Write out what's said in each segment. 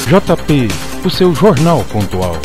JP, o seu Jornal Pontual.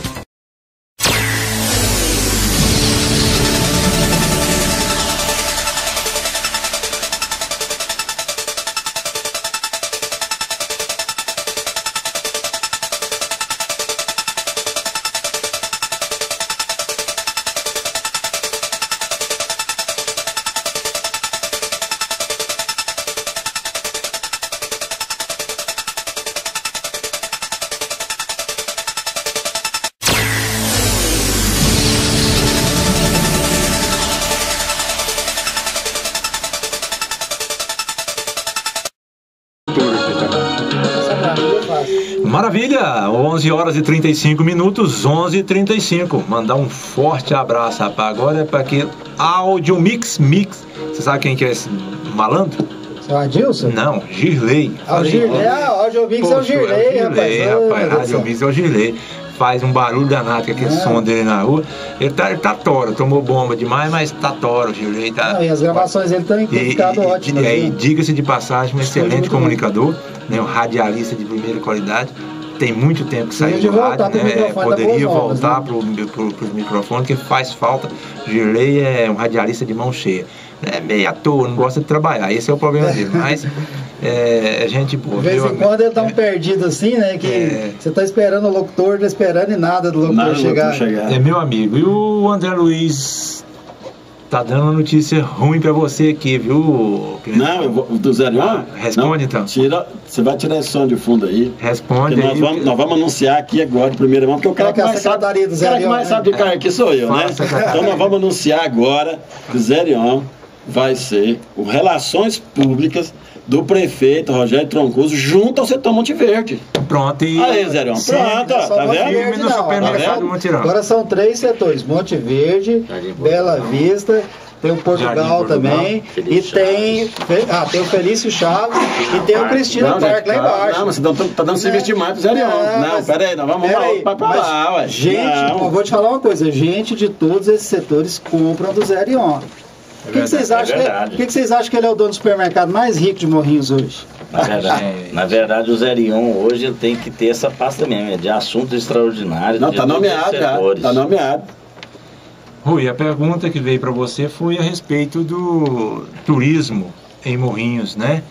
Maravilha, 11 horas e 35 minutos, 11h35. Mandar um forte abraço, rapaz. Agora é para aquele áudio mix. Você sabe quem que é esse malandro? Seu Adilson? Não, Girley. O Girley, áudio mix é o Girley, rapaz. Áudio mix é o Girley. Faz um barulho danado com aquele som dele na rua. Ele tá tora, tomou bomba demais, mas tá tora, o Girley tá. Não, e as gravações dele têm ficado ótimas. E diga-se de passagem, um excelente comunicador, né, um radialista de primeira qualidade. Tem muito tempo que saiu do rádio, né? Poderia voltar para os microfones, que faz falta. Girley é um radialista de mão cheia. É meio à toa, não gosta de trabalhar, esse é o problema dele. Mas a gente, pô. De vez em quando ele dá um perdido assim, né? Que você tá esperando o locutor, não esperando e nada do locutor chegar. É meu amigo. E o André Luiz tá dando uma notícia ruim pra você aqui, viu? Não, do Zé Leon? Responde então. Você vai tirar esse som de fundo aí. Responde aí. Nós vamos anunciar aqui agora, de primeira mão, porque o cara que mais sabe do Zé Leon, mais sabe de cara aqui sou eu, né? Então nós vamos anunciar agora que o Zé Leon vai ser o Relações Públicas do prefeito Rogério Troncoso junto ao setor Monte Verde. Pronto, e... Aí, Zé Leon, pronto, tá vendo? Agora são 3 setores, Monte Verde, Bela Vista, tem o Portugal também, e tem o Felício Chaves, e tem o Cristina Park lá embaixo. Não, mas você tá dando serviço demais pro Zé Leon. Não, pera aí, nós vamos pra lá, ué. Gente, eu vou te falar uma coisa, gente de todos esses setores compram do Zé Leon. Por que vocês acham que ele é o dono do supermercado mais rico de Morrinhos hoje? Na verdade, o Zé Leon hoje ele tem que ter essa pasta mesmo, de assuntos extraordinários. Não, tá nomeado já, tá nomeado. Rui, a pergunta que veio para você foi a respeito do turismo em Morrinhos, né?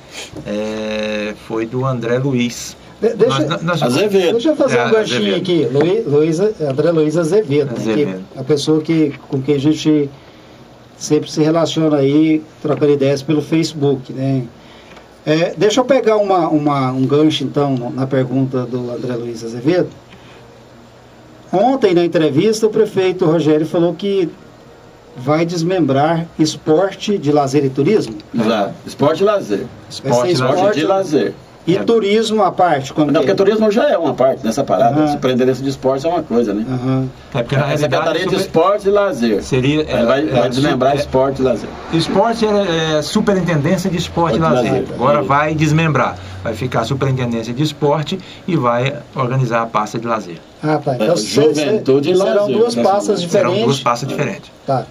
Foi do André Luiz. Azevedo. Deixa eu fazer um ganchinho aqui. André Luiz Azevedo. Né? A pessoa com quem a gente sempre se relaciona aí, trocando ideias pelo Facebook, né? Deixa eu pegar um gancho, então, na pergunta do André Luiz Azevedo. Ontem, na entrevista, o prefeito Rogério falou que vai desmembrar esporte de lazer e turismo. Exato. Esporte e lazer. Esporte de lazer. E turismo à parte? Porque turismo já é uma parte dessa parada. Se prender esse de esporte é uma coisa, né? Porque na Secretaria de Esporte e Lazer. Vai desmembrar esporte e lazer. Esporte é Superintendência de Esporte e Lazer. Agora vai desmembrar. Vai ficar Superintendência de Esporte e vai organizar a pasta de lazer. Tá. Então, Juventude e Lazer. Serão duas pastas diferentes. Serão duas pastas diferentes. Tá.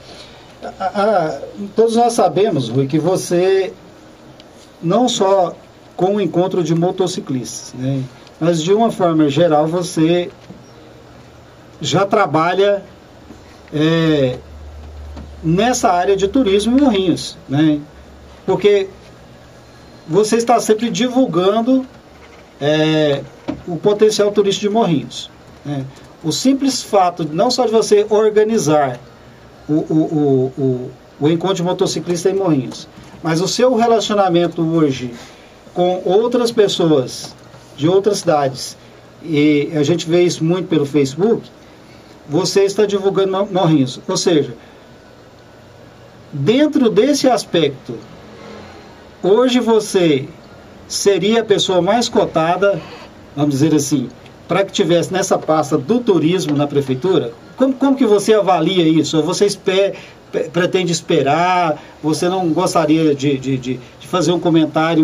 Todos nós sabemos, Rui, que você não só com o encontro de motociclistas, né? Mas de uma forma geral você já trabalha nessa área de turismo em Morrinhos, né? Porque você está sempre divulgando o potencial turístico de Morrinhos, né? O simples fato não só de você organizar o encontro de motociclista em Morrinhos, mas o seu relacionamento hoje com outras pessoas de outras cidades, e a gente vê isso muito pelo Facebook, você está divulgando Morrinhos. Ou seja, dentro desse aspecto, hoje você seria a pessoa mais cotada, vamos dizer assim, para que tivesse nessa pasta do turismo na prefeitura? Como que você avalia isso? Ou você pretende esperar? Você não gostaria de fazer um comentário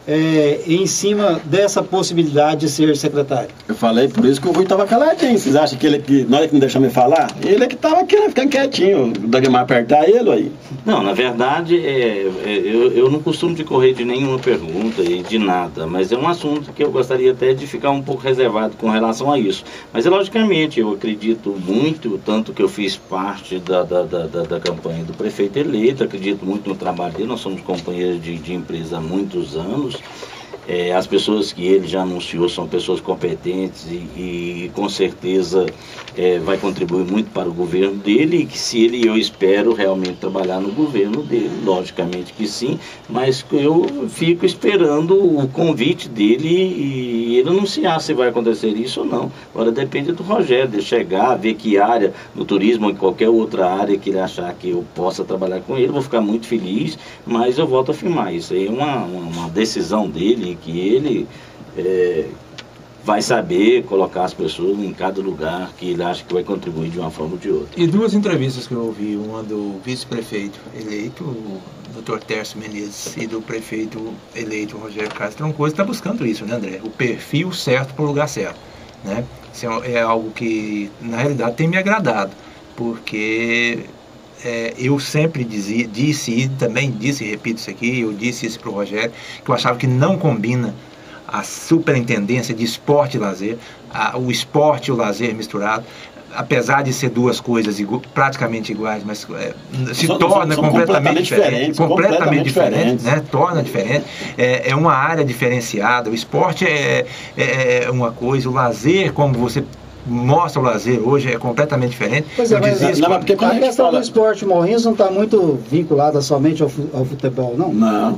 em cima dessa possibilidade de ser secretário? Eu falei, por isso que o Rui estava caladinho. Vocês acham que na hora que não deixou me falar? Ele é que estava querendo ficar quietinho, o Dagmar apertar ele aí. Não, na verdade, eu não costumo de correr de nenhuma pergunta e de nada, mas é um assunto que eu gostaria até de ficar um pouco reservado com relação a isso. Mas, logicamente, eu acredito muito, tanto que eu fiz parte da campanha do prefeito eleito, acredito muito no trabalho dele, nós somos companheiros de empresa há muitos anos. As pessoas que ele já anunciou são pessoas competentes e com certeza vai contribuir muito para o governo dele, e que se ele, eu espero realmente trabalhar no governo dele, logicamente que sim, mas eu fico esperando o convite dele e ele anunciar se vai acontecer isso ou não. Agora depende do Rogério, de chegar, ver que área, no turismo ou em qualquer outra área que ele achar que eu possa trabalhar com ele, vou ficar muito feliz, mas eu volto a afirmar, isso aí é uma decisão dele, que ele vai saber colocar as pessoas em cada lugar que ele acha que vai contribuir de uma forma ou de outra. E duas entrevistas que eu ouvi, uma do vice-prefeito eleito, o Dr. Tércio Menezes, e do prefeito eleito, Rogério Carlos Troncoso, está buscando isso, né, André? O perfil certo para o lugar certo, né? Isso é algo que, na realidade, tem me agradado, porque eu sempre disse e também disse, repito isso aqui, eu disse isso para o Rogério, que eu achava que não combina a superintendência de esporte e lazer, o esporte e o lazer misturado, apesar de ser duas coisas praticamente iguais, mas se torna completamente diferente, né? Torna diferente, é uma área diferenciada, o esporte é uma coisa, o lazer, como você mostra o lazer hoje, é completamente diferente. Pois é, mas a questão do esporte Morrinhos não está muito vinculada somente ao futebol, não? Não.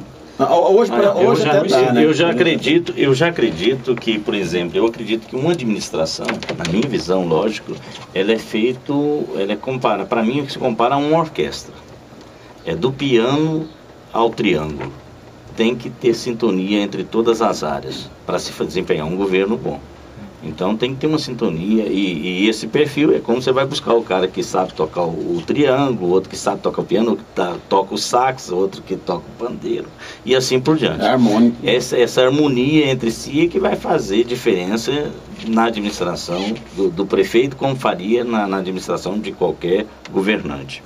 Eu já acredito que, por exemplo, eu acredito que uma administração, na minha visão, lógico, para mim, se compara a uma orquestra. É do piano ao triângulo. Tem que ter sintonia entre todas as áreas para se desempenhar um governo bom. Então tem que ter uma sintonia e esse perfil é como você vai buscar o cara que sabe tocar o triângulo, outro que sabe tocar o piano, outro que toca o sax, outro que toca o pandeiro e assim por diante. É harmônico. Essa harmonia entre si é que vai fazer diferença na administração do prefeito, como faria na administração de qualquer governante.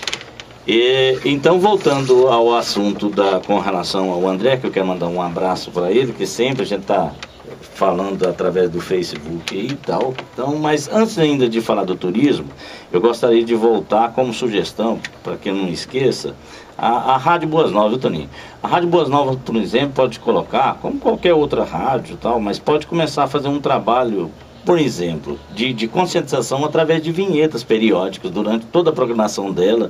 Então, voltando ao assunto com relação ao André, que eu quero mandar um abraço para ele, que sempre a gente está falando através do Facebook e tal. Então, mas antes ainda de falar do turismo, eu gostaria de voltar como sugestão, para quem não esqueça, a Rádio Boas Novas, viu, Toninho? A Rádio Boas Novas, por exemplo, pode colocar, como qualquer outra rádio e tal, mas pode começar a fazer um trabalho, por exemplo, de conscientização através de vinhetas periódicas durante toda a programação dela,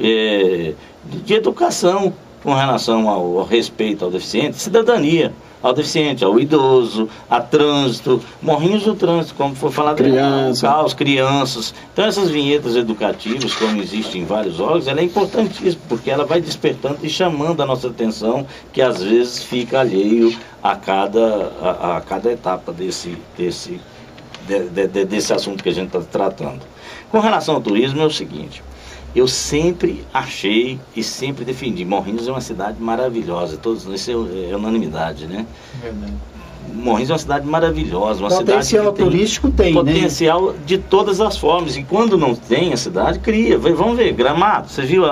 de educação com relação ao respeito ao deficiente, cidadania ao deficiente, ao idoso, a trânsito, Morrinhos do Trânsito, como foi falado, caos, crianças. Então essas vinhetas educativas, como existem em vários órgãos, ela é importantíssima, porque ela vai despertando e chamando a nossa atenção, que às vezes fica alheio a cada etapa desse assunto que a gente está tratando. Com relação ao turismo é o seguinte: eu sempre achei e sempre defendi, Morrinhos é uma cidade maravilhosa, isso é unanimidade, né? Verdade. Morrinhos é uma cidade maravilhosa, uma potencial cidade que turístico tem, potencial, né? De todas as formas, e quando não tem, a cidade cria. Vamos ver, Gramado, você viu,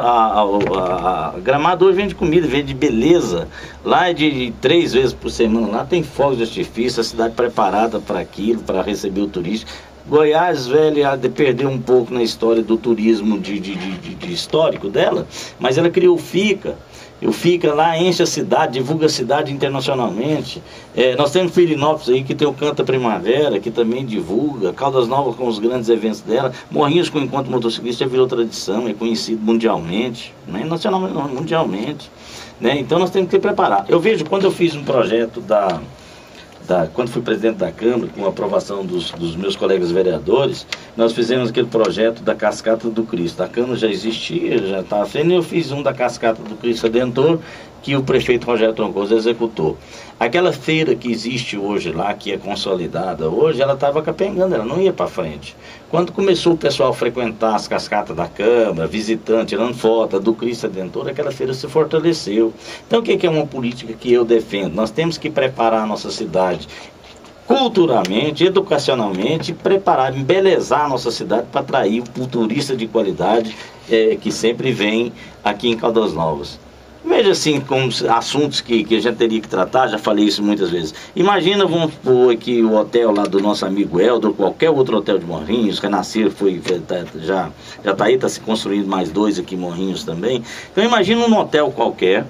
a Gramado hoje vende comida, vende beleza, lá é de 3 vezes por semana, lá tem fogos de artifício, a cidade preparada para aquilo, para receber o turista. Goiás, velho, perdeu um pouco na história do turismo de histórico dela, mas ela criou o FICA. O FICA lá enche a cidade, divulga a cidade internacionalmente. Nós temos Pirinópolis aí, que tem o Canta Primavera, que também divulga. Caldas Novas com os grandes eventos dela. Morrinhos com o Encontro Motociclista já virou tradição, é conhecido mundialmente, não é nacionalmente, não, mundialmente, né? Então nós temos que preparar. Eu vejo, quando eu fiz um projeto quando fui presidente da Câmara, com a aprovação dos meus colegas vereadores, nós fizemos aquele projeto da Cascata do Cristo. A Câmara já existia, já estava sendo, e eu fiz um da Cascata do Cristo Redentor, que o prefeito Rogério Troncoso executou. Aquela feira que existe hoje lá, que é consolidada hoje, ela estava capengando, ela não ia para frente. Quando começou o pessoal a frequentar as cascatas da Câmara, visitando, tirando foto do Cristo Redentor, aquela feira se fortaleceu. Então o que é uma política que eu defendo? Nós temos que preparar a nossa cidade culturalmente, educacionalmente, preparar, embelezar a nossa cidade para atrair o turista de qualidade que sempre vem aqui em Caldas Novas. Veja assim, como assuntos que a gente teria que tratar, já falei isso muitas vezes. Imagina, vamos supor que o hotel lá do nosso amigo Helder, ou qualquer outro hotel de Morrinhos, Renascer já está aí, está se construindo mais 2 aqui em Morrinhos também. Então imagina um hotel qualquer,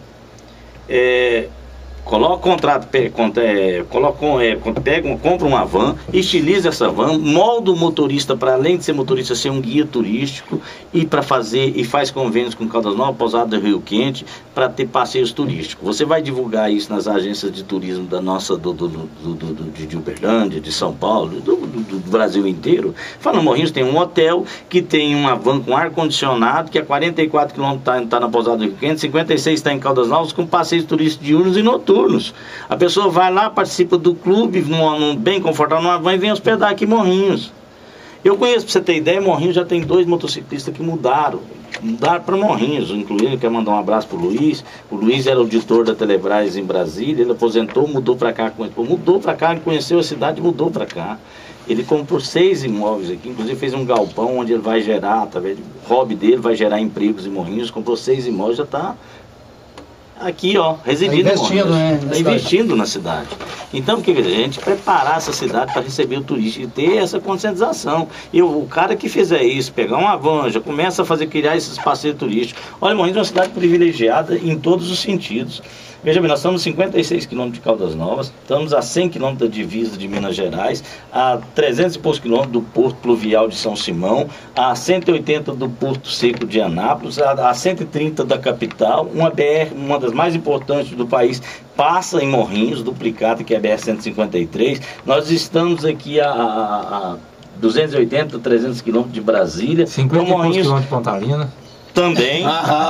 compra uma van, estiliza essa van, molda o motorista para, além de ser motorista, ser um guia turístico e faz convênios com Caldas Novas, Pousada do Rio Quente, para ter passeios turísticos. Você vai divulgar isso nas agências de turismo da nossa, de Uberlândia, de São Paulo, do Brasil inteiro. Fala, Morrinhos tem um hotel que tem uma van com ar-condicionado, que a 44 km está na Pousada do Rio Quente, 56 está em Caldas Novas, com passeios turísticos diurnos e noturnos. A pessoa vai lá, participa do clube, bem confortável, numa van e vem hospedar aqui em Morrinhos. Eu conheço, para você ter ideia, Morrinhos já tem 2 motociclistas que mudaram para Morrinhos, incluindo, quero mandar um abraço para o Luiz. O Luiz era auditor da Telebrás em Brasília, ele aposentou, mudou para cá, ele conheceu a cidade e mudou para cá. Ele comprou 6 imóveis aqui, inclusive fez um galpão onde ele vai gerar, através do hobby dele, vai gerar empregos em Morrinhos, comprou 6 imóveis, já está aqui, ó, residindo, investindo na cidade. Então, o que quer dizer? A gente preparar essa cidade para receber o turista e ter essa conscientização. E o cara que fizer isso, pegar uma van, já começa a criar esses passeios turísticos. Olha, Morrinhos é uma cidade privilegiada em todos os sentidos. Veja bem, nós estamos a 56 quilômetros de Caldas Novas, estamos a 100 quilômetros da divisa de Minas Gerais, a 300 e poucos quilômetros do Porto Pluvial de São Simão, a 180 do Porto Seco de Anápolis, a 130 da capital, uma BR, uma das mais importantes do país, passa em Morrinhos, duplicata, que é a BR-153. Nós estamos aqui a 280, 300 quilômetros de Brasília. 50 quilômetros de Pontalina. Também.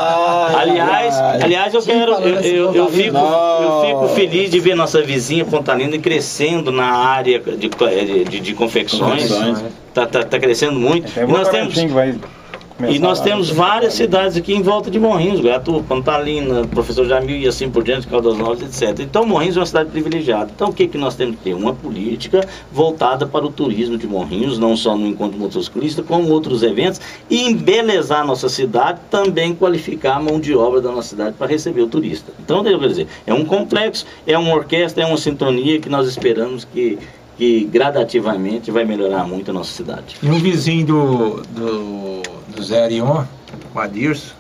Aliás, eu fico feliz de ver nossa vizinha Pontalina crescendo na área de confecções. Tá crescendo muito. E nós temos várias cidades aqui em volta de Morrinhos, Guaiatu, Pontalina, Professor Jamil e assim por diante, Caldas Novas, etc. Então Morrinhos é uma cidade privilegiada. Então o que nós temos que ter? Uma política voltada para o turismo de Morrinhos, não só no Encontro Motociclista, como outros eventos, e embelezar a nossa cidade, também qualificar a mão de obra da nossa cidade para receber o turista. Então, quer dizer, é um complexo, é uma orquestra, é uma sintonia que nós esperamos que gradativamente vai melhorar muito a nossa cidade. E um vizinho do Zé Arion, o Adirson,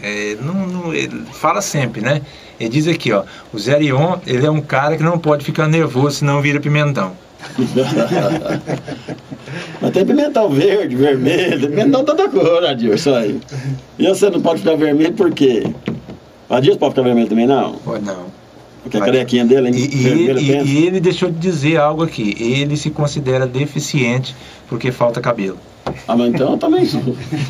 ele fala sempre, né? Ele diz aqui, ó, o Zé Arion, ele é um cara que não pode ficar nervoso, senão vira pimentão. Mas tem pimentão verde, vermelho, pimentão toda cor, Adirson, aí. E você não pode ficar vermelho por quê? O Adirson pode ficar vermelho também, não? Pode não. Porque a carequinha dele e ele deixou de dizer algo aqui. Ele se considera deficiente porque falta cabelo. Ah, mas então eu também sou.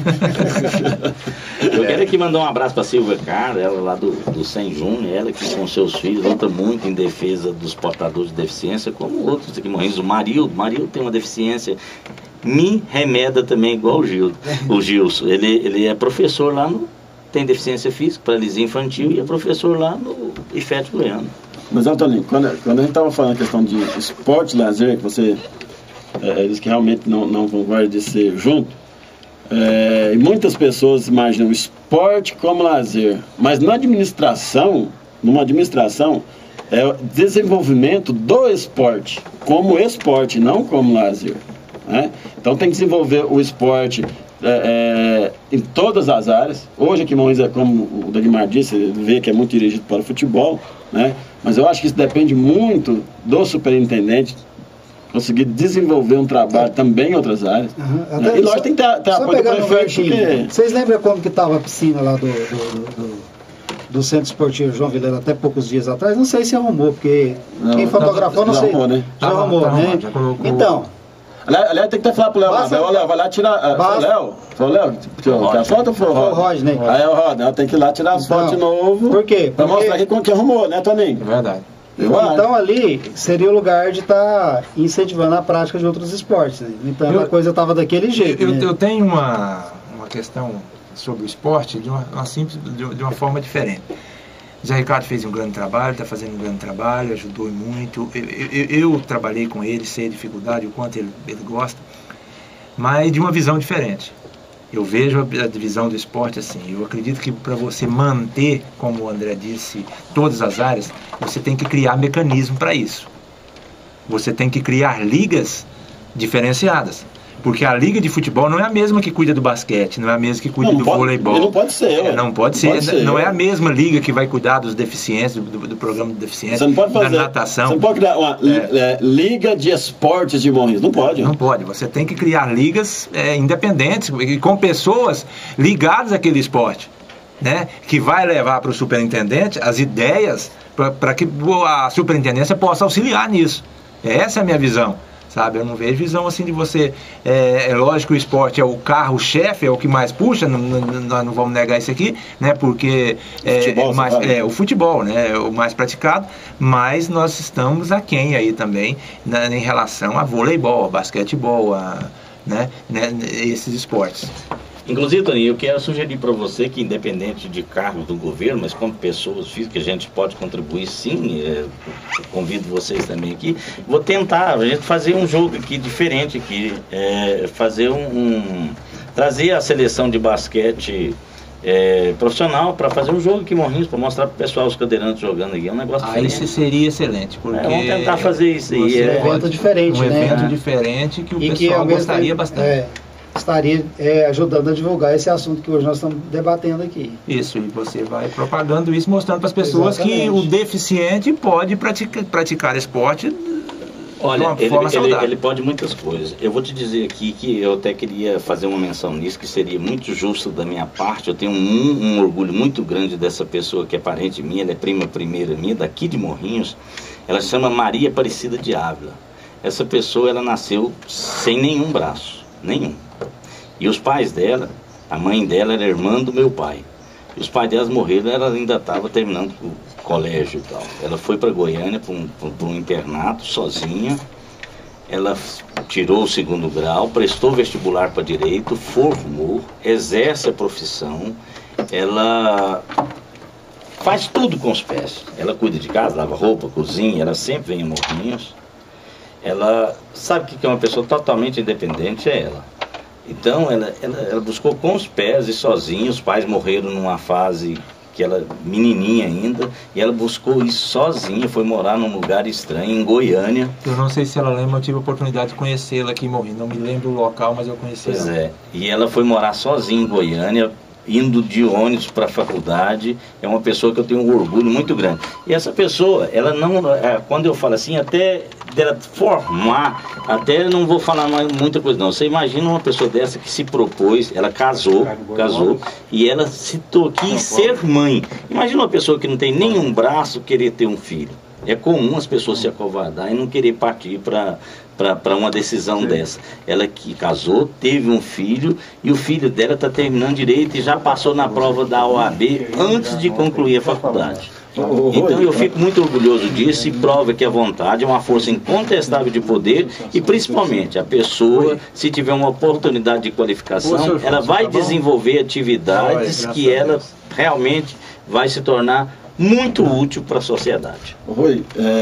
Eu quero aqui mandar um abraço para a Silvia Carla, ela lá do Sem Júnior, ela que com seus filhos luta muito em defesa dos portadores de deficiência, como outros aqui morrendo. O Marildo tem uma deficiência, me remeda também igual o Gilson. Ele é professor lá tem deficiência física, paralisia infantil, e é professor lá no IFET Goiano. Mas, Antônio, quando a gente estava falando a questão de esporte e lazer, que você disse que realmente não concorda de ser junto, e muitas pessoas imaginam o esporte como lazer, mas numa administração, é o desenvolvimento do esporte, como esporte, não como lazer. Né? Então tem que desenvolver o esporte em todas as áreas. Hoje aqui em Morrinhos, como o Dagmar disse, ele vê que é muito dirigido para o futebol, né? Mas eu acho que isso depende muito do superintendente conseguir desenvolver um trabalho também em outras áreas. E nós tem que ter apoio do prefeito. Porque... Vocês lembram como que estava a piscina lá do Centro Esportivo João Vilela até poucos dias atrás? Não sei se arrumou, porque quem fotografou, não sei. Arrumou, né? Já arrumou, né? Então, Aliás, tem que até falar pro Léo lá. Léo, vai lá tirar. Foi o Léo? Quer a foto ou foi o Rodney? Foi o Rodney. Aí é o Rodney, tem que ir lá tirar as fotos de novo. Por quê? Pra mostrar aqui como que arrumou, né, Toninho? É verdade. Então ali seria o lugar de estar incentivando a prática de outros esportes, né? Então a coisa estava daquele jeito. Eu tenho uma questão sobre o esporte de uma forma diferente. Zé Ricardo fez um grande trabalho, está fazendo um grande trabalho, ajudou muito. Eu trabalhei com ele, sei a dificuldade, o quanto ele gosta, mas de uma visão diferente. Eu vejo a divisão do esporte assim. Eu acredito que para você manter, como o André disse, todas as áreas, você tem que criar mecanismo para isso. Você tem que criar ligas diferenciadas. Porque a liga de futebol não é a mesma que cuida do basquete, não é a mesma que cuida do voleibol. Não pode ser. Não pode ser. Não é a mesma liga que vai cuidar dos deficientes, do programa de deficiência, você não pode fazer, da natação. Você não pode criar uma liga de esportes de Morrinhos, não pode. Não pode. Você tem que criar ligas independentes, com pessoas ligadas àquele esporte, né? Que vai levar para o superintendente as ideias para que a superintendência possa auxiliar nisso. Essa é a minha visão. Sabe, eu não vejo visão assim de você. É lógico que o esporte é o carro-chefe, é o que mais puxa, nós não vamos negar isso aqui, né? Porque o futebol, né? É o mais praticado, mas nós estamos aquém aí também em relação a voleibol, a basquetebol, esses esportes. Inclusive, Toninho, eu quero sugerir para você que, independente de cargo do governo, mas como pessoas físicas, a gente pode contribuir sim. Convido vocês também aqui. Vou tentar a gente fazer um jogo aqui diferente aqui, trazer a seleção de basquete profissional para fazer um jogo aqui em Morrinhos, para mostrar para o pessoal os cadeirantes jogando aqui. É um negócio diferente. Isso seria excelente, porque vamos tentar fazer isso aí. Um evento diferente, um evento diferente que o pessoal gostaria bastante. Estaria ajudando a divulgar esse assunto que hoje nós estamos debatendo aqui. Isso, e você vai propagando isso, mostrando para as pessoas que o deficiente pode praticar esporte de uma forma saudável. Ele pode muitas coisas. Eu vou te dizer aqui que eu até queria fazer uma menção nisso, que seria muito justo da minha parte. Eu tenho um orgulho muito grande dessa pessoa que é parente minha, ela é prima primeira minha, daqui de Morrinhos. Ela se chama Maria Aparecida de Ávila. Essa pessoa, ela nasceu sem nenhum braço, nenhum. E os pais dela, a mãe dela era irmã do meu pai. E os pais delas morreram, ela ainda estava terminando o colégio e tal. Ela foi para Goiânia, para um internato, sozinha. Ela tirou o 2º grau, prestou vestibular para Direito, formou, exerce a profissão. Ela faz tudo com os pés. Ela cuida de casa, lava roupa, cozinha, ela sempre vem em Morrinhos. Ela sabe que é uma pessoa totalmente independente, é ela. Então, ela buscou com os pés e sozinha. Os pais morreram numa fase que ela, menininha ainda, e ela buscou isso sozinha, foi morar num lugar estranho, em Goiânia. Eu não sei se ela lembra, eu tive a oportunidade de conhecê-la aqui em Morrinhos. Não me lembro o local, mas eu conheci ela. Pois é, e ela foi morar sozinha em Goiânia, indo de ônibus para a faculdade. É uma pessoa que eu tenho um orgulho muito grande. E essa pessoa, ela não, quando eu falo assim, até dela formar, até não vou falar mais muita coisa não. Você imagina uma pessoa dessa que se propôs, ela casou, e ela quis ser mãe. Imagina uma pessoa que não tem nenhum braço querer ter um filho. É comum as pessoas se acovardar e não querer partir para uma decisão dessa. Ela que casou, teve um filho, e o filho dela está terminando Direito e já passou na prova da OAB antes de concluir a faculdade. Então eu fico muito orgulhoso disso, e prova que a vontade é uma força incontestável de poder, e principalmente a pessoa, se tiver uma oportunidade de qualificação, ela vai desenvolver atividades que ela realmente vai se tornar muito útil para a sociedade. Rui,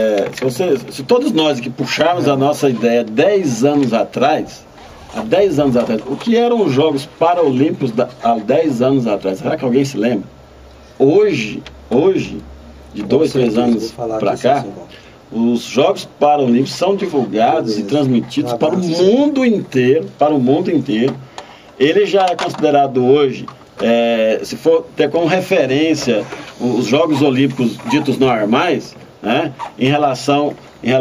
se todos nós que puxarmos a nossa ideia 10 anos atrás, há 10 anos atrás, o que eram os Jogos Paralímpicos há 10 anos atrás? Será que alguém se lembra? Hoje, de 2, 3 anos para cá, os Jogos Paralímpicos são divulgados e transmitidos para o mundo inteiro, Ele já é considerado hoje, se for ter como referência os Jogos Olímpicos ditos normais, né, em relação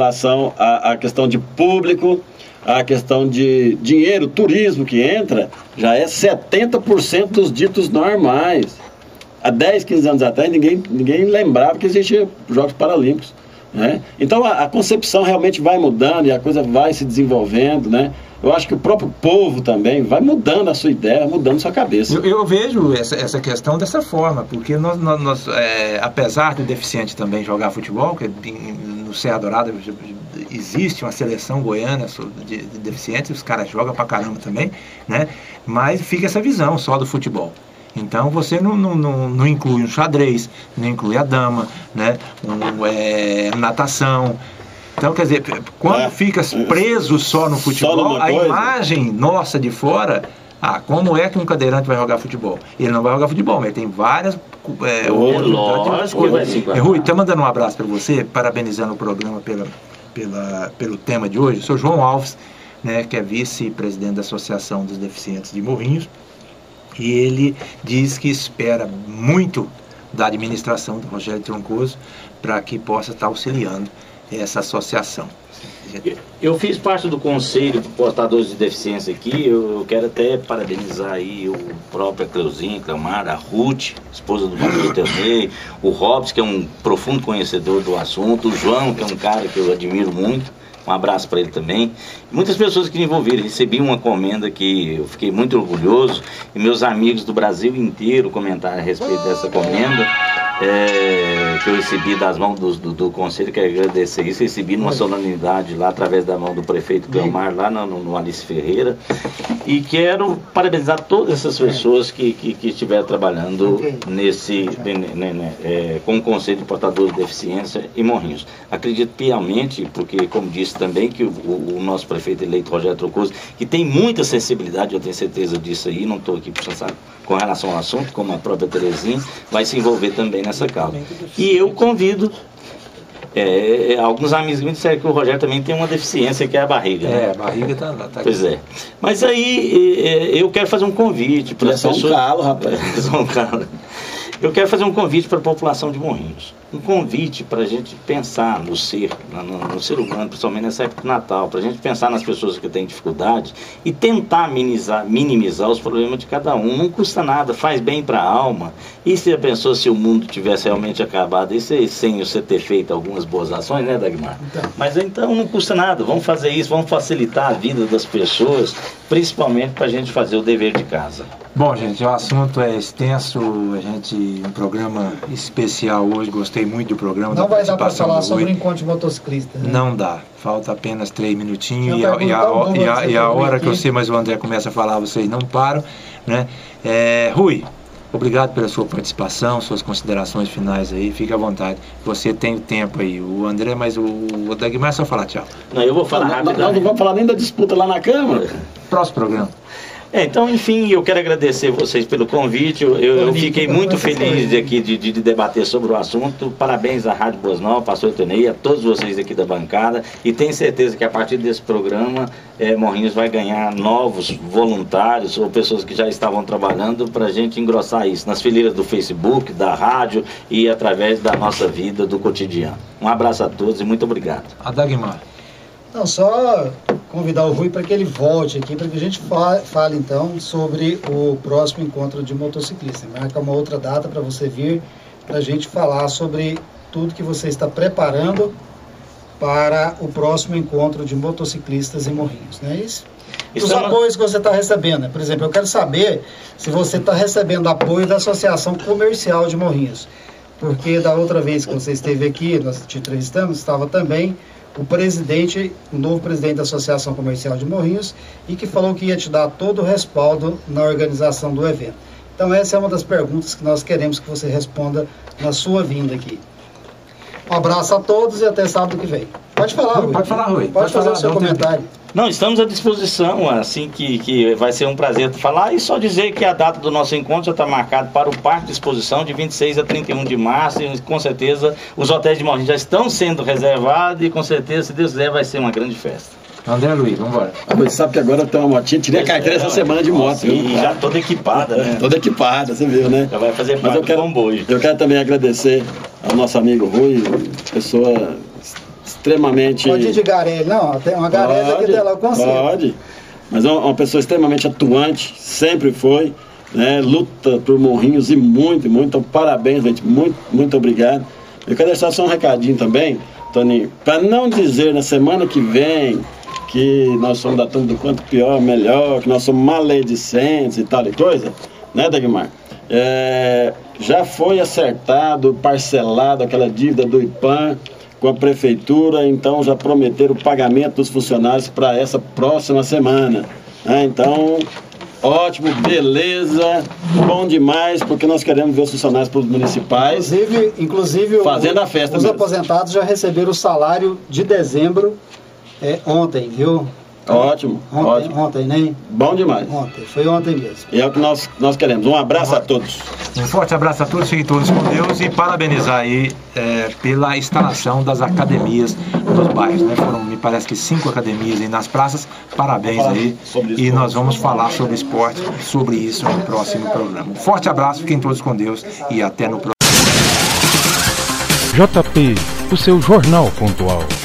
à questão de público, a questão de dinheiro, turismo que entra, já é 70% dos ditos normais. Há 10, 15 anos atrás, ninguém lembrava que existia Jogos Paralímpicos. né? Então a concepção realmente vai mudando e a coisa vai se desenvolvendo, né? Eu acho que o próprio povo também vai mudando a sua ideia, mudando a sua cabeça. Eu vejo essa questão dessa forma, porque nós apesar do deficiente também jogar futebol, que no Serra Dourada existe uma seleção goiana de deficientes, os caras jogam pra caramba também, né? Mas fica essa visão só do futebol. Então você não inclui um xadrez, não inclui a dama, né? Natação. Então, quer dizer, quando fica preso só no futebol, a imagem nossa de fora, como é que um cadeirante vai jogar futebol? Ele não vai jogar futebol, mas ele tem várias oportunidades. Rui, estou mandando um abraço para você, parabenizando o programa pelo tema de hoje. Eu sou João Alves, né, que é vice-presidente da Associação dos Deficientes de Morrinhos, e ele diz que espera muito da administração do Rogério Troncoso para que possa estar auxiliando essa associação. Eu fiz parte do conselho de portadores de deficiência aqui. Eu quero até parabenizar aí o próprio Cleuzinho, Clamara, a Ruth, esposa do Matheus também, o Robson, que é um profundo conhecedor do assunto, o João, que é um cara que eu admiro muito. Um abraço para ele também. Muitas pessoas que me envolveram. Recebi uma comenda que eu fiquei muito orgulhoso, e meus amigos do Brasil inteiro comentaram a respeito dessa comenda que eu recebi das mãos do conselho. Quero agradecer isso. Recebi numa solenidade lá através da mão do prefeito Clamar, lá no Alice Ferreira, e quero parabenizar todas essas pessoas que estiveram trabalhando com o Conselho de Portadores de Deficiência em Morrinhos. Acredito piamente, porque como disse também, que o nosso prefeito eleito Rogério Troncoso, que tem muita sensibilidade, eu tenho certeza disso aí, não estou aqui puxando saco com relação ao assunto, como a própria Terezinha, vai se envolver também nessa causa. E eu convido alguns amigos me disseram que o Rogério também tem uma deficiência, que é a barriga. A barriga tá pois é. Mas aí eu quero fazer um convite para as pessoas. Um calo, rapaz. Eu quero fazer um convite para a população de Morrinhos. Um convite para a gente pensar no ser humano, principalmente nessa época do Natal, para a gente pensar nas pessoas que têm dificuldade e tentar minimizar os problemas de cada um. Não custa nada, faz bem para a alma. E se a pessoa, se o mundo tivesse realmente acabado, sem você ter feito algumas boas ações, né, Dagmar? Então. Mas então não custa nada, vamos fazer isso, vamos facilitar a vida das pessoas, principalmente para a gente fazer o dever de casa. Bom, gente, o assunto é extenso, um programa especial hoje, gostei muito do programa. Não vai dar para falar sobre o encontro de motociclista, né? Não dá, falta apenas 3 minutinhos e a hora que você mais o André começa a falar, vocês não param, né? Rui, obrigado pela sua participação, suas considerações finais aí, fique à vontade. Você tem o tempo aí, o André, mas o Dagmar só falar tchau. Não, eu vou falar rápido. Nós não vamos falar nem da disputa lá na Câmara. Próximo programa. Então, enfim, eu quero agradecer vocês pelo convite. Eu fiquei muito feliz aqui de debater sobre o assunto. Parabéns à Rádio Boas Novas, pastor Etonei, a todos vocês aqui da bancada. E tenho certeza que a partir desse programa, Morrinhos vai ganhar novos voluntários ou pessoas que já estavam trabalhando para a gente engrossar isso nas fileiras do Facebook, da rádio e através da nossa vida, do cotidiano. Um abraço a todos e muito obrigado. A Dagmar. Não, só convidar o Rui para que ele volte aqui, para que a gente fale então sobre o próximo encontro de motociclista. Marca uma outra data para você vir, para a gente falar sobre tudo que você está preparando para o próximo encontro de motociclistas em Morrinhos, não é isso? Os apoios que você está recebendo, né? Por exemplo, eu quero saber se você está recebendo apoio da Associação Comercial de Morrinhos, porque da outra vez que você esteve aqui, nós te entrevistamos, estava também o novo presidente da Associação Comercial de Morrinhos, e que falou que ia te dar todo o respaldo na organização do evento. Então essa é uma das perguntas que nós queremos que você responda na sua vinda aqui. Um abraço a todos e até sábado que vem. Pode falar, Rui. Pode falar, Rui. Pode fazer o seu comentário. Não, estamos à disposição, assim que vai ser um prazer falar, e só dizer que a data do nosso encontro já está marcada para o Parque de Exposição de 26 a 31 de março, e com certeza os hotéis de Morrinhos já estão sendo reservados, e com certeza, se Deus quiser, vai ser uma grande festa. André Luiz, vamos embora. Você sabe que agora tem uma motinha, tirei a carteira essa semana de moto. E já toda equipada, né? Toda equipada, você viu, né? Já vai fazer parte do comboio. Eu quero também agradecer ao nosso amigo Rui, pessoa extremamente... Pode ir de garelha, não, tem uma garelha aqui dela, eu consigo. Pode, mas é uma pessoa extremamente atuante, sempre foi, né? Luta por Morrinhos e muito, então parabéns, gente, muito obrigado. Eu quero deixar só um recadinho também Toninho, para não dizer na semana que vem que nós somos da turma do quanto pior, melhor, que nós somos maledicentes e tal e coisa, né, Dagmar? Já foi acertado, parcelado aquela dívida do IPAM com a prefeitura, então já prometeram o pagamento dos funcionários para essa próxima semana. Então, ótimo, beleza, bom demais, porque nós queremos ver os funcionários municipais inclusive fazendo a festa. Os aposentados já receberam o salário de dezembro ontem, viu? Ótimo, ótimo. Ontem, né? Bom demais. Ontem, foi ontem mesmo. E é o que nós queremos. Um abraço a todos. Um forte abraço a todos, fiquem todos com Deus e parabenizar aí pela instalação das academias dos bairros, né? Foram, me parece que 5 academias aí nas praças. Parabéns aí. E nós vamos falar sobre esporte, sobre isso no próximo programa. Um forte abraço, fiquem todos com Deus e até no próximo. JP, o seu Jornal Pontual.